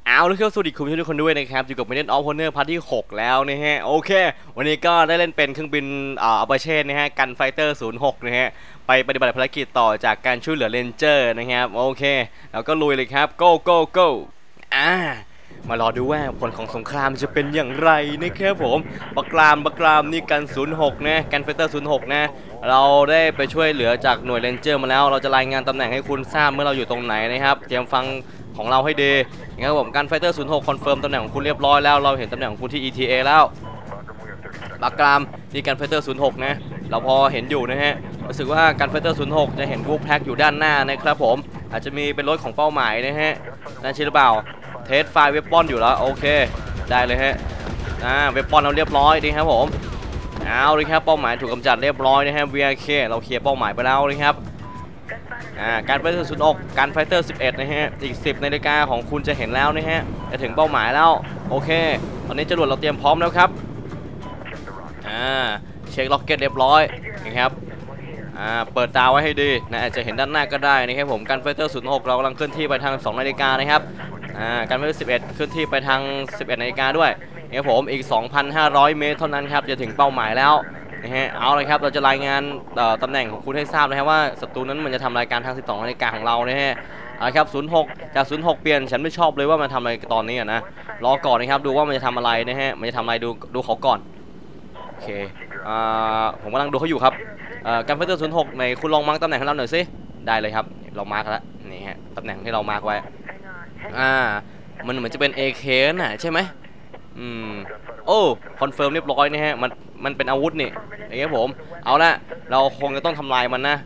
เอาแล้วก็สวัสดีคุณผู้ชมทุกคนด้วยนะครับอยู่กับ Medal of Honor พาร์ทที่6แล้วนะฮะโอเควันนี้ก็ได้เล่นเป็นเครื่องบินอัลบาเช่นะฮะกันไฟเตอร์06นะฮะไปปฏิบัติภารกิจต่อจากการช่วยเหลือเรนเจอร์นะครับโอเคแล้วก็ลุยเลยครับ go go go มารอดูว่าผลของสงครามจะเป็นอย่างไรนะครับผมบักกรามนี่กัน06นะกันไฟเตอร์06นะเราได้ไปช่วยเหลือจากหน่วยเรนเจอร์มาแล้วเราจะรายงานตำแหน่งให้คุณทราบเมื่อเราอยู่ตรงไหนนะครับเตรียมฟังของเราให้ดีนะครับผมการไฟเตอร์06คอนเฟิร์มตำแหน่งของคุณเรียบร้อยแล้วเราเห็นตำแหน่งของคุณที่ ETA แล้วบักกรามนี่การไฟเตอร์06นะเราพอเห็นอยู่นะฮะรู้สึกว่าการไฟเตอร์06จะเห็นวูฟแพ็กอยู่ด้านหน้านะครับผมอาจจะมีเป็นรถของเป้าหมายนะฮะนั่นใช่หรือเปล่าเทสไฟล์เว็บปอนอยู่แล้วโอเคได้เลยฮะเว็บปอนเราเรียบร้อยดีครับผมเอาเลยครับเป้าหมายถูกกำจัดเรียบร้อยนะฮะ VRK เราเคลียร์เป้าหมายไปแล้วนะครับการไฟเตอร์06การไฟเตอร์11นะฮะอีก10 นาฬิกาของคุณจะเห็นแล้วนะฮะจะถึงเป้าหมายแล้วโอเคตอนนี้จรวดเราเตรียมพร้อมแล้วครับเช็คล็อกเก็ตเรียบร้อยนะครับเปิดตาไว้ให้ดีนะอาจจะเห็นด้านหน้าก็ได้นะครับผมการไฟเตอร์06เรากำลังเคลื่อนที่ไปทาง2 นาฬิกานะครับการไฟเตอร์11เคลื่อนที่ไปทาง11 นาฬิกาด้วยนะครับผมอีก 2,500 เมตรเท่านั้นครับจะถึงเป้าหมายแล้วนะฮะเอาเลยครับเราจะรายงานตำแหน่งของคุณให้ทราบนะครับว่าศัตรูนั้นมันจะทำรายการทาง12 นาฬิกาของเรานะฮะเอาละครับ06จาก06เปลี่ยนฉันไม่ชอบเลยว่ามันทำอะไรตอนนี้นะรอก่อนนะครับดูว่ามันจะทำอะไรนะฮะมันจะทำอะไรดูเขาก่อนโอเคผมกำลังดูเขาอยู่ครับการไฟเตอร์06ในคุณลองมาร์กตำแหน่งให้เราหน่อยสิได้เลยครับเรามาร์กแล้วนี่ฮะตำแหน่งที่เรามาร์กไว้มันเหมือนจะเป็น AK น่ะใช่ไหมโอ้คอนเฟิร์มเรียบร้อยนะฮะมันเป็นอาวุธนี่นะครับผมเอาละเราคงจะต้องทำลายมันนะ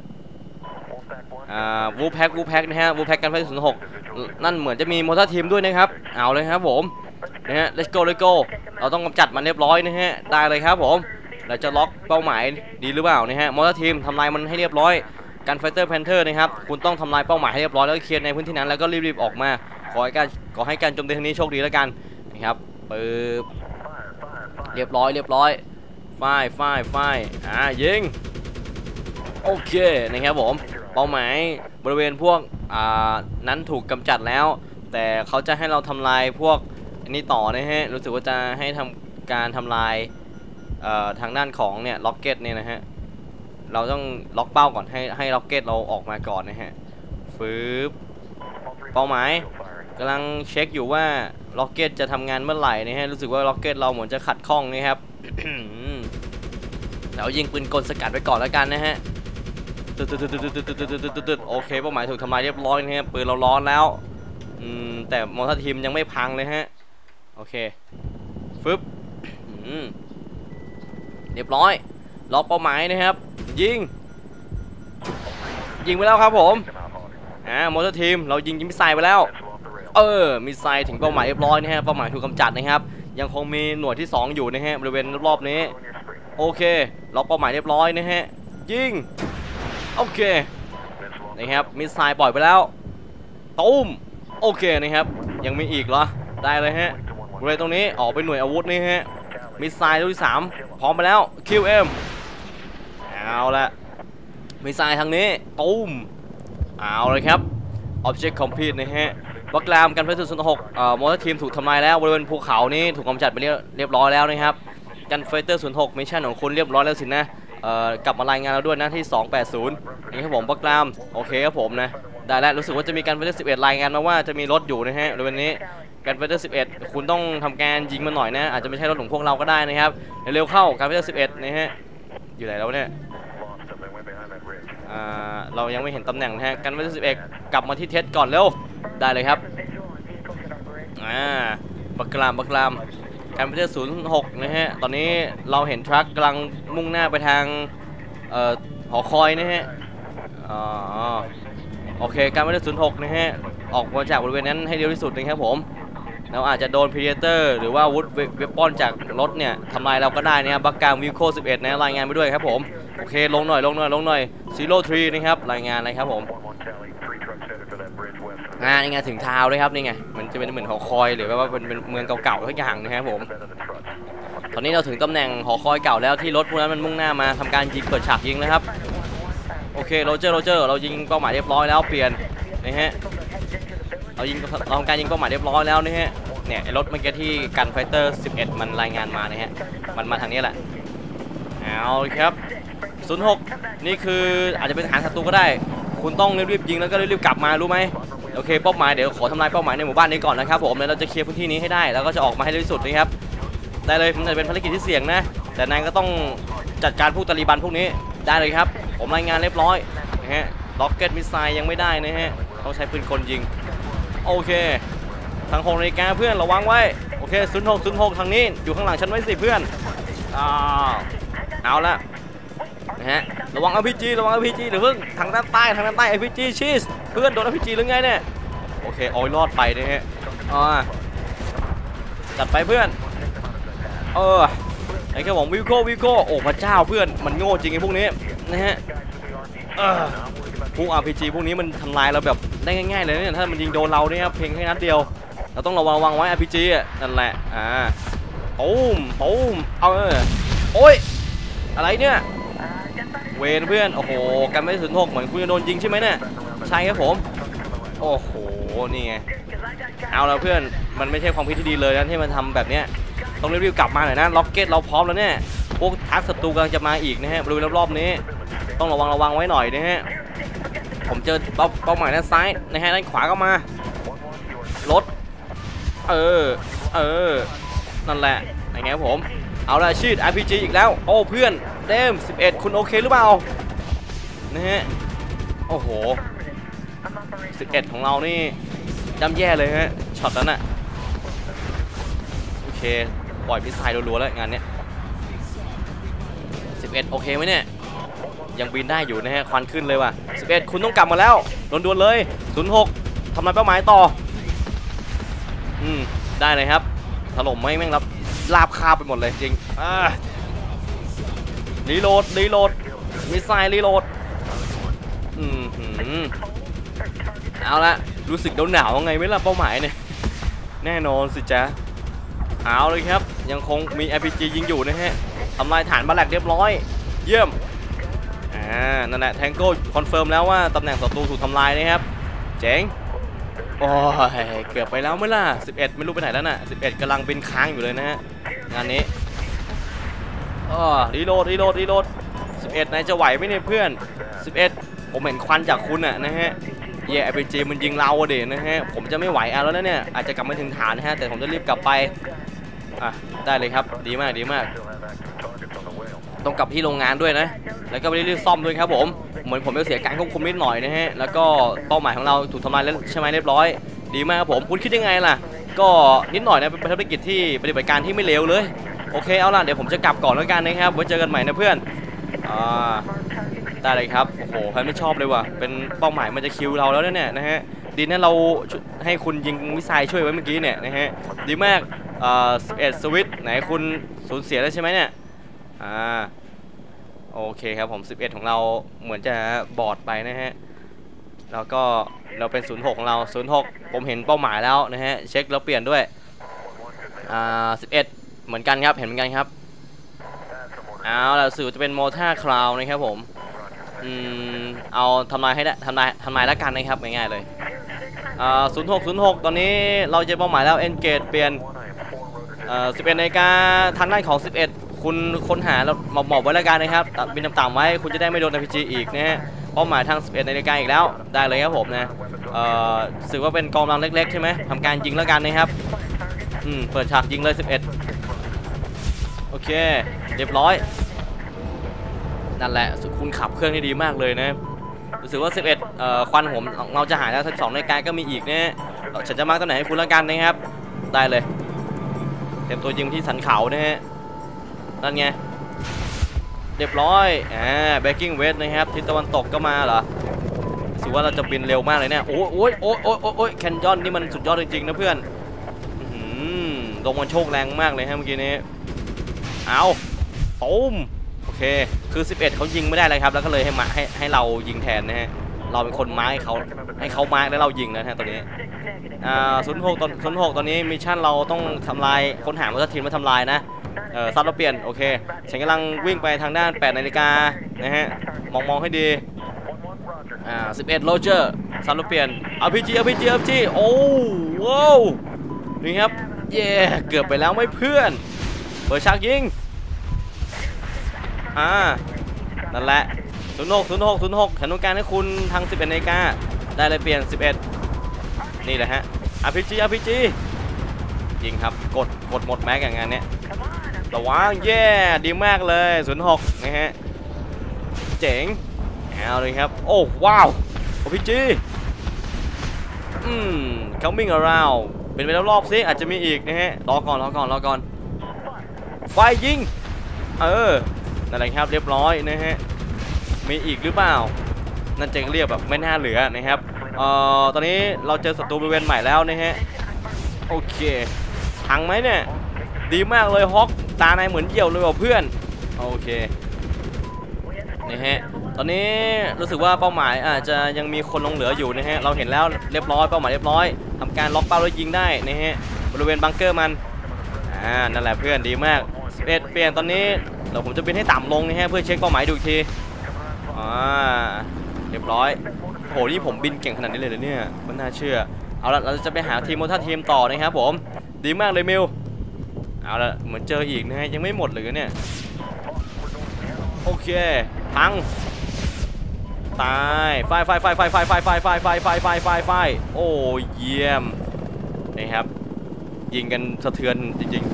วูแพ็กนะฮะวูแพ็กกันไฟ06นั่นเหมือนจะมีมอเตอร์ทีมด้วยนะครับเอาเลยครับผมนะฮะ let's go เราต้องกำจัดมันเรียบร้อยนะฮะได้เลยครับผมเราจะล็อกเป้าหมายดีหรือเปล่านะฮะมอเตอร์ทีมทำลายมันให้เรียบร้อยกันไฟเตอร์แพนเทอร์นะครับคุณต้องทำลายเป้าหมายให้เรียบร้อยแล้วเคลียร์ในพื้นที่นั้นแล้วก็รีบออกมาขอให้การโจมตีครั้งนี้โชคดีแล้วกันนะครับเรียบร้อยฝ้ายยิงโอเคนะครับผมเป้าหมายบริเวณพวกนั้นถูกกำจัดแล้วแต่เขาจะให้เราทำลายพวกอันนี้ต่อนะฮะรู้สึกว่าจะให้ทำการทำลายทางด้านของเนี่ยล็อกเก็ตเนี่ยนะฮะเราต้องล็อกเป้าก่อนให้ล็อกเก็ตเราออกมาก่อนนะฮะเป้าหมายกำลังเช็คอยู่ว่าล็อกเก็ตจะทำงานเมื่อไหร่นะฮะรู้สึกว่าล็อกเก็ตเราเหมือนจะขัดข้องนะครับ เรายิงปืนกลสกัดไว้ก่อนแล้วกันนะฮะโอเคเป้าหมายถูกทำลายเรียบร้อยนะฮะปืนเราร้อนแล้วแต่มอเตอร์ทีมยังไม่พังเลยฮะโอเคเรียบร้อยล็อกเป้าหมายนะครับยิงไปแล้วครับผมมอเตอร์ทีมเรายิงมิสไซล์ไปแล้วมิสไซล์ถึงเป้าหมายเรียบร้อยนะฮะเป้าหมายถูกกำจัดนะครับยังคงมีหน่วยที่2อยู่นะฮะบริเวณรอบนี้โอเคล็อกเป้าหมายเรียบร้อยนะฮะยิงโอเคนะครับมิสไซล์ปล่อยไปแล้วตุ้มโอเคนะครับยังมีอีกเหรอได้เลยฮะบริเวณตรงนี้ออกไปหน่วยอาวุธนี่ฮะมิสไซล์ลูกที่3พร้อมไปแล้ว QM เอาละมิสไซล์ทางนี้ตุ้มเอาเลยครับ Object Complete นะฮะบักกรามกันไฟเตอร์06มอเตอร์ทีมถูกทำลายแล้วบริเวณภูเขานี้ถูกกำจัดไปเรียบร้อยแล้วนะครับกันไฟเตอร์06มิชชั่นของคุณเรียบร้อยแล้วสินะกลับมารายงานเราด้วยนะที่280นี่ครับผมบักกรามโอเคครับผมนะได้แล้วรู้สึกว่าจะมีกันไฟเตอร์11รายงานมาว่าจะมีรถอยู่นะฮะบริเวณนี้กันไฟเตอร์11คุณต้องทำการยิงมันหน่อยนะอาจจะไม่ใช่รถของพวกเราก็ได้นะครับเร็วเข้ากันไฟเตอร์11นะฮะอยู่ไหนแล้วเนี่ยเรายังไม่เห็นตำแหน่งนะฮะกันไฟเตอร์11กลับมาที่เทสก่อนเร็วได้เลยครับบักกรามกันไฟเตอร์06นะฮะตอนนี้เราเห็นทรัคกำลังมุ่งหน้าไปทางหอคอยนะฮะโอเคกันไฟเตอร์06นะฮะออกมาจากบริเวณนั้นให้เร็วที่สุดนะครับผมเราอาจจะโดน Predator หรือว่าวุธเวปอนจากรถเนี่ยทำลายเราก็ได้นะครับบักกรามวิโค11นะรายงานไปด้วยครับผมโอเคลงหน่อย03นะครับรายงานนะครับผมนี่ไงถึงทาวเลยครับนี่ไงมันจะเป็นเหมือนหอคอยหรือว่าเป็นเมืองเก่าๆทุกอย่างนะครับผมตอนนี้เราถึงตำแหน่งหอคอยเก่าแล้วที่รถพวกนั้นมันมุ่งหน้ามาทำการยิงเปิดฉากยิงนะครับโอเคโรเจอร์เรายิงเป้าหมายเรียบร้อยแล้วเปลี่ยนนะฮะเราทำการยิงเป้าหมายเรียบร้อยแล้วนะฮะเนี่ยไอ้รถเมื่อกี้ที่กันไฟเตอร์ 11มันรายงานมานะฮะมันมาทางนี้แหละเอาครับ06นี่คืออาจจะเป็นฐานศัตรูก็ได้คุณต้องรีบยิงแล้วก็รีบกลับมารู้ไหมโอเคเป้าหมายเดี๋ยวขอทำลายเป้าหมายในหมู่บ้านนี้ก่อนนะครับผมแล้วเราจะเคลียร์พื้นที่นี้ให้ได้แล้วก็จะออกมาให้เร็วที่สุดนะครับได้เลยมันจะเป็นภารกิจที่เสี่ยงนะแต่นายก็ต้องจัดการพวกตาลีบันพวกนี้ได้เลยครับผมรายงานเรียบร้อยนะฮะล็อกเก็ตมิสไซล์ยังไม่ได้นะฮะต้องใช้ปืนคนยิงโอเคทาง6 นาฬิกาเพื่อนระวังไว้โอเค06ทางนี้อยู่ข้างหลังฉันไว้สิเพื่อนเอาละนะฮะระวัง RPG เดี๋ยวเพิ่งทางด้านใต้ RPG ชีสเพื่อนโดน RPG หรือไงเนี่ยโอเคโอ้ยรอดไปนะฮะจัดไปเพื่อนไอ้แค่บอกวิโก้โอ้พระเจ้าเพื่อนมันโง่จริงไอ้พวกนี้นะฮะพวก RPG พวกนี้มันทำลายเราแบบได้ง่ายๆเลยเนี่ยถ้ามันยิงโดนเราเนี่ยเพียงแค่นัดเดียวเราต้องระวังไว้ RPG นั่นแหละตูมโอ้ยอะไรเนี่ยเวนเพื่อนโอ้โหกันไม่ถึง6เหมือนคุณจะโดนยิงใช่ไหมเนี่ยใช่ครับผมโอ้โหนี่ไงเอาแล้วเพื่อนมันไม่ใช่ความคิดที่ดีเลยนะที่มันทำแบบเนี้ยต้องรีบกลับมาหน่อยนะล็อกเก็ตเราพร้อมแล้วเนี่ยพวกทักศัตรูกำลังจะมาอีกนะฮะบริเวณรอบๆนี้ต้องระวังไว้หน่อยนะฮะผมเจอเป้าหมายด้านซ้ายนะฮะด้านขวาก็มารถนั่นแหละยังไงครับผมเอาละชีด RPG อีกแล้วโอ้เพื่อนเต็ม11คุณโอเคหรือเปล่านะฮะโอ้โห11ของเรานี่ย่ำแย่เลยฮะช็อตนั้นน่ะโอเคปล่อยมิสไซล์รัวๆแล้วงานเนี้ย11โอเคไหมเนี่ยยังบินได้อยู่นะฮะควันขึ้นเลยว่ะ11คุณต้องกลับมาแล้วด่วนๆเลย06ทำลายเป้าหมายต่อได้เลยครับถล่มไม่แม่งรับลาบคาไปหมดเลยจริงรีโหลดมิสไซล์รีโหลดเอาละรู้สึกหนาวไงไม่ล่ะเป้าหมายเนี่ยแน่นอนสิจ๊ะเอาเลยครับยังคงมี RPG ยิงอยู่นะฮะทำลายฐานบาแลกเรียบร้อยเยี่ยมนั่นแหละแทงโก้คอนเฟิร์มแล้วว่าตำแหน่งศัตรูถูกทำลายนะครับเจ๋งโอ้ยเกือบไปแล้วไม่ล่ะ11ไม่รู้ไปไหนแล้วน่ะ11กำลังเป็นค้างอยู่เลยนะฮะงานนี้รีโหลด11นายจะไหวไหมเนี่ยเพื่อน11ผมเห็นควันจากคุณนะฮะRPG มันยิงเราเด่นนะฮะผมจะไม่ไหวแล้วนะเนี่ยอาจจะกลับมาถึงฐานนะฮะแต่ผมจะรีบกลับไปได้เลยครับดีมากต้องกลับที่โรงงานด้วยนะแล้วก็ไปรีบซ่อมด้วยครับผมเหมือนผมจะเสียการควบคุมนิดหน่อยนะฮะแล้วก็เป้าหมายของเราถูกทำลายแล้วใช่ไหมเรียบร้อยดีมากครับผมคุณคิดยังไงล่ะก็นิดหน่อยนะเป็นภารกิจที่ปฏิบัติการที่ไม่เลวเลยโอเคเอาล่ะเดี๋ยวผมจะกลับก่อนแล้วกันนะครับไว้เจอกันใหม่นะเพื่อนได้เลยครับโอ้โหพันไม่ชอบเลยว่ะเป็นเป้าหมายมันจะคิวเราแล้วเนี่ยนะฮะดีนะเราให้คุณยิงมิสไซล์ช่วยไว้เมื่อกี้เนี่ยนะฮะดีมาก11สวิตไหนคุณสูญเสียแล้วใช่ไหมเนี่ยโอเคครับผม11ของเราเหมือนจะบอดไปนะฮะแล้วก็เราเป็น06ของเรา06ผมเห็นเป้าหมายแล้วนะฮะเช็คแล้วเปลี่ยนด้วย11เหมือนกันครับเห็นเหมือนกันครับเอาล่ะสื่อจะเป็นโมท่าคลาวนะครับผมเอาทำลายให้ได้ทำลายแล้วกันนะครับง่ายๆเลย06ตอนนี้เราจะเป้าหมายแล้วเอนเกตเปลี่ยน11 นาฬิกาทางด้านของ11คุณค้นหาแล้วหมอบไว้แล้วกันนะครับบินต่ำๆไว้คุณจะได้ไม่โดน RPG อีกนะฮะเป้าหมายทาง11 นาฬิกาอีกแล้วได้เลยครับผมนะสื่อว่าเป็นกองกำลังเล็กๆใช่ไหมทำการยิงแล้วกันนะครับเปิดฉากยิงเลย11โอเคเรียบร้อยนั่นแหละคุณขับเครื่องได้ดีมากเลยนะรู้สึกว่า11ควันผมเราจะหายแล้ว12 นาฬิกาก็มีอีกนะฉันจะมาร์กตำแหน่งให้คุณแล้วกันนะครับได้เลยเตรียมตัวยิงที่สันเขานะฮะนั่นไงเรียบร้อยเบกกิ้งเวสนะครับทิศตะวันตกก็มาเหรอรู้สึกว่าเราจะบินเร็วมากเลยเนี่ยโอ้ยแคนยอนนี่มันสุดยอดจริงๆนะเพื่อนลงมันโชคแรงมากเลยฮะเมื่อกี้นี้เอาตูมโอเคคือ11เขายิงไม่ได้เลยครับแล้วก็เลยให้เรายิงแทนนะฮะเราเป็นคนมาร์กให้เขามาร์กแล้วเรายิงนะฮะตอนนี้06ตอนนี้มิชชั่นเราต้องทำลายค้นหามอเตอร์ทีมมาทำลายนะซัดเราเปลี่ยนโอเคฉันกำลังวิ่งไปทางด้าน8 นาฬิกานะฮะมองให้ดี 11โรเจอร์ซาลูเปียน RPG โอ้ว้าวนี่ครับเย่เกือบไปแล้วไม่เพื่อนเปิดฉากยิงนั่นแหละ06ฉันต้องการให้คุณทาง11นาฬิกาได้เลยเปลี่ยน11นี่แหละฮะ RPG ยิงครับกดหมดแม็กอย่างงานเนี้ยระวังเย่ดีมากเลย06นะฮะเจ๋งเอาเลยครับโอ้ว้าว RPG coming around เป็นไปรอบๆซิอาจจะมีอีกนะฮะรอก่อนไฟยิงนั่นแหละครับเรียบร้อยนะฮะมีอีกหรือเปล่านั่นเจ๋งเรียบแบบไม่น่าเหลือนะครับตอนนี้เราเจอศัตรูบริเวณใหม่แล้วนะฮะโอเคพังไหมเนี่ยดีมากเลยฮอกตาในเหมือนเหี่ยวเลยว่ะเพื่อนโอเคนะฮะตอนนี้รู้สึกว่าเป้าหมายอาจจะยังมีคนลงเหลืออยู่นะฮะเราเห็นแล้วเรียบร้อยเป้าหมายเรียบร้อยทำการล็อกเป้าแล้วยิงได้นะฮะบริเวณบังเกอร์มันนั่นแหละเพื่อนดีมาก11เปลี่ยนตอนนี้เดี๋ยวผมจะบินให้ต่ำลงนะฮะเพื่อเช็คเป้าหมายดูอีกทีเรียบร้อยโหนี่ผมบินเก่งขนาดนี้เลยเหรอเนี่ยมันน่าเชื่อเอาละเราจะไปหาทีมโมท่าทีมต่อนะครับผมดีมากเลยมิวเอาละเหมือนเจออีกนะฮะยังไม่หมดเลยเนี่ยโอเคพังตายไฟโอ้เยี่ยมนี่ครับยิงกันสะเทือนจริง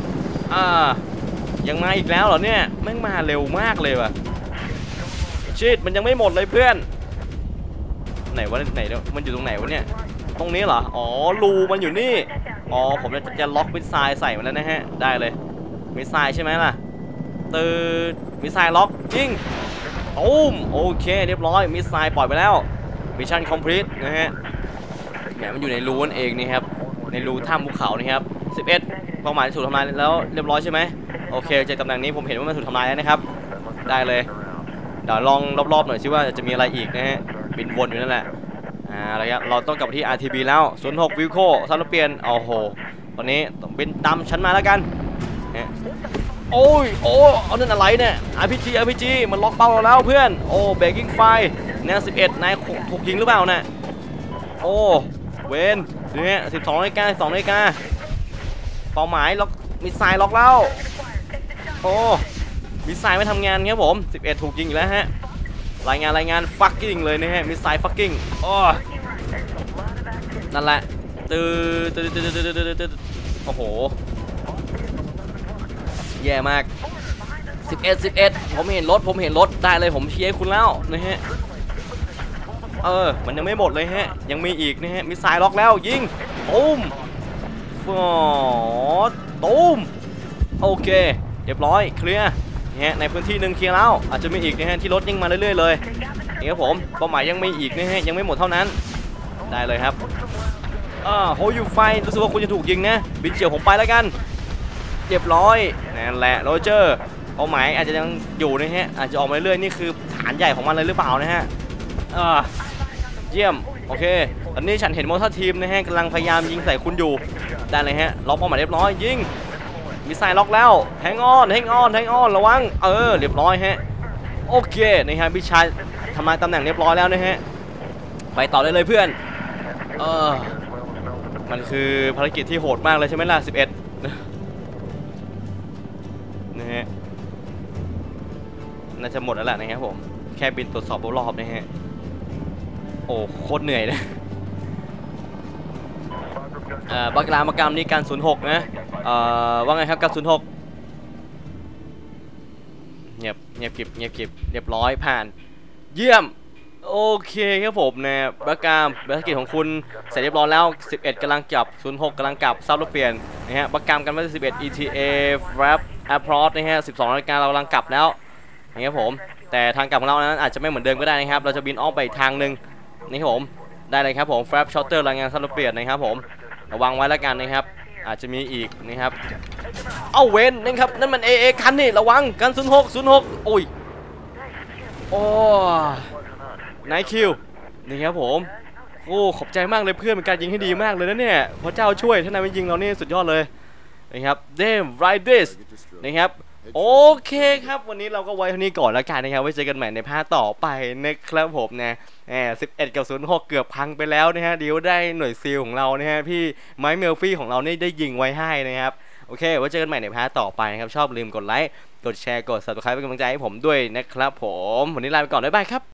ๆยังมาอีกแล้วเหรอเนี่ยแม่งมาเร็วมากเลยว่ะชิดมันยังไม่หมดเลยเพื่อนไหนวะมันอยู่ตรงไหนวะเนี่ยตรงนี้เหรออ๋อรูมันอยู่นี่อ๋อผมจะล็อกมิสไซล์ใส่มาแล้วนะฮะได้เลยมิสไซล์ใช่ไหมล่ะมิสไซล์ล็อกยิงโอเคเรียบร้อยมิสไซล์ปล่อยไปแล้วมิชชั่นคอมพลีทนะฮะเนี่ยมันอยู่ในรูนั่นเองนี่ครับในรูถ้ำภูเขานี่ครับ11เป้าหมายถูกทำลายแล้วเรียบร้อยใช่ไหมโอเคจากตำแหน่งนี้ผมเห็นว่ามันถูกทำลายแล้วนะครับได้เลยเดี๋ยวลองรอบๆหน่อยซิว่าจะมีอะไรอีกนะฮะบินวนอยู่นั่นแหละอะไรครับเราต้องกลับไปที่ RTB แล้ว06วิวโคซาลูเปียนโอ้โหตอนนี้ต้องบินตามชั้นมาแล้วกันโอ้เอานั่นอะไรเนี่ย RPG มันล็อกเป้าเราแล้วเพื่อนโอ้เบรกิ้งไฟเนี่ย11นายถูกยิงหรือเปล่าเนี่ยโอ้เวนเนี่ย12 นาฬิกาเป้าหมายล็อกมิสไซล์ล็อกแล้วโอ้มิสไซล์ไม่ทำงานครับผม11ถูกยิงอีกแล้วฮะรายงานฟักกิ้งเลยนะฮะมิสไซล์ฟักกิ้งนั่นแหละโอ้โหแย่มาก11ผมเห็นรถได้เลยผมเชียร์คุณแล้วนะฮะมันยังไม่หมดเลยฮะยังมีอีกนะฮะมิสไซล์ล็อกแล้วยิงตูมโอเคเรียบร้อยเคลียร์นะฮะในพื้นที่หนึ่งเคลียร์แล้วอาจจะมีอีกนะฮะที่รถยิงมาเรื่อยๆเลยนี่ครับผมเป้าหมายยังมีอีกนะฮะยังไม่หมดเท่านั้นได้เลยครับโฮยูไฟรู้สึกว่าคุณจะถูกยิงนะบินเฉียวผมไปแล้วกันเรียบร้อยนั่นแหละโรเจอร์เป้าหมายอาจจะยังอยู่นะฮะอาจจะออกมาเรื่อยๆนี่คือฐานใหญ่ของมันเลยหรือเปล่านะฮะเยี่ยมโอเคตอนนี้ฉันเห็นมอเตอร์ทีมนะฮะกำลังพยายามยิงใส่คุณอยู่ได้เลยฮะล็อกเป้าหมายเรียบร้อยยิงมิสไซล์ล็อกแล้วแฮงออนระวังเรียบร้อยฮะโอเคนะฮะพี่ชายทำลายตำแหน่งเรียบร้อยแล้วนะฮะไปต่อได้เลยเพื่อนมันคือภารกิจที่โหดมากเลยใช่ไหมล่ะ11นะฮะน่าจะหมดแล้วแหละนะครับผมแค่บินตรวจสอบรอบๆนะฮะโอ้โคตรเหนื่อยนะบักลามากรรมนี่การ06นะว่าไงครับการ06เงียบกิบเรียบร้อยผ่านเยี่ยมโอเคครับผมนะบักกรรมภารกิจของคุณเสร็จเรียบร้อยแล้ว11กำลังจับ06กำลังกลับซับรถเปลี่ยนนะฮะบักกรรมกันวันที่11 ETA Wrap Approach นะฮะ12 นาฬิกาเรากำลังกลับแล้วนะครับผมแต่ทางกลับของเรานั้นอาจจะไม่เหมือนเดิมก็ได้นะครับเราจะบินอ้อมไปอีกทางหนึ่งนี่ครับผมได้เลยครับผม Wrap Shorter รายงานซับรถเปลี่ยนนะครับผมระวังไว้แล้วกันนะครับอาจจะมีอีกนะครับเอาเว้นนะครับนั่นมัน AA คันนี่ระวังกัน06โอ้ยโอ้ไนท์คิวนี่ครับผมโอ้ขอบใจมากเลยเพื่อนเป็นการยิงให้ดีมากเลยนะเนี่ยพระเจ้าช่วยถ้านายไม่ยิงเรานี่สุดยอดเลยนะครับเดมไรดิสนะครับโอเคครับวันนี้เราก็ไว้เท่านี้ก่อนแล้วกันนะครับไว้เจอกันใหม่ในภาคต่อไปนะครับผมนะ11กับ06เกือบพังไปแล้วนะฮะเดี๋ยวได้หน่วยซีลของเรานะฮะพี่ไมค์เมลฟี่ของเรานี่ได้ยิงไว้ให้นะครับโอเคไว้เจอกันใหม่ในภาคต่อไปนะครับชอบลืมกดไลค์กดแชร์กด Subscribe เป็นกำลังใจให้ผมด้วยนะครับผมวันนี้ลาไปก่อนบ๊ายบายครับ